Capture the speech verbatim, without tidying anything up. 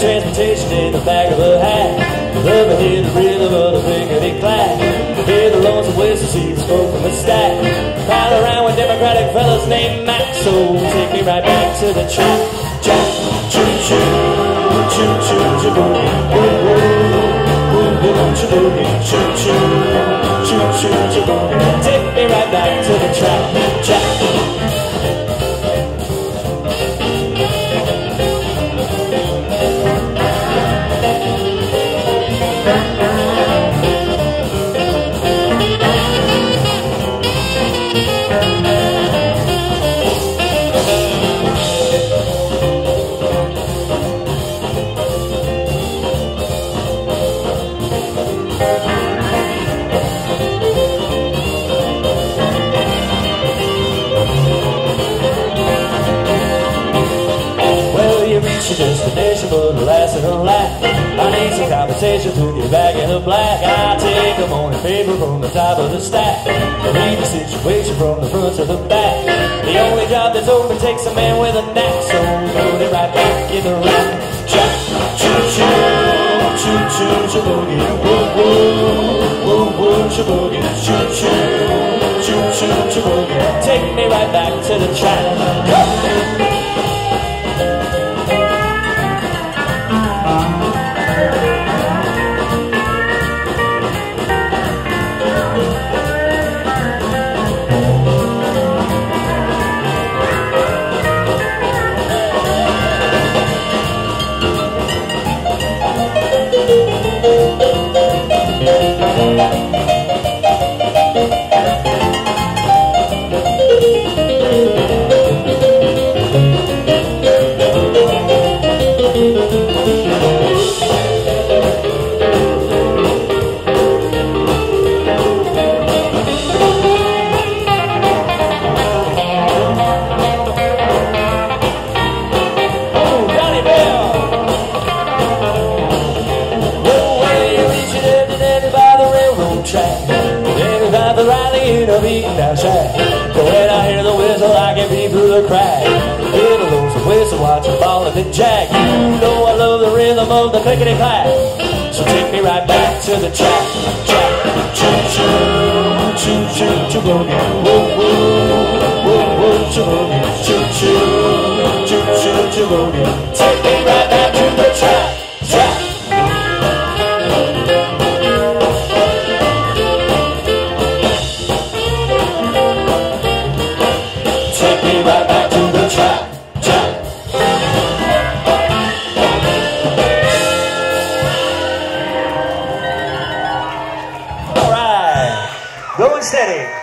transportation in the back of a hat. Love to hear the rhythm of the rickety clack. Hear the lonesome whistle, see the smoke from the stack. Pile around with Democratic fellas named Max. So take me right back to the track. Jack, choo choo, choo choo choo boogie, boom boom, boom boom choo boogie, choo choo, choo choo choo boogie. Take me right back to the track. Jack. Your destination, but alas, it'll lack. I need some conversations with you back in the black. I take a morning paper from the top of the stack. Read the situation from the front to the back. The only job that's open takes a man with a knack. So put it right back in the rack. Jack, choo choo, choo choo, choo boogie, woo woo, woo woo, choo boogie, choo choo, choo choo, choo boogie. Take me right back to the track. Go! A beaten down shack. But when I hear the whistle, I can peep through the crack. Hear the lonesome whistle, watch the ball and the jack. You know I love the rhythm of the clickety clack. So take me right back to the track. Jack, choo choo, choo choo, choo boogie, woo woo, woo woo, choo boogie, choo choo, choo choo, choo boogie. Take me right back to the track. Jack. Right back to the track, track. All right, going steady.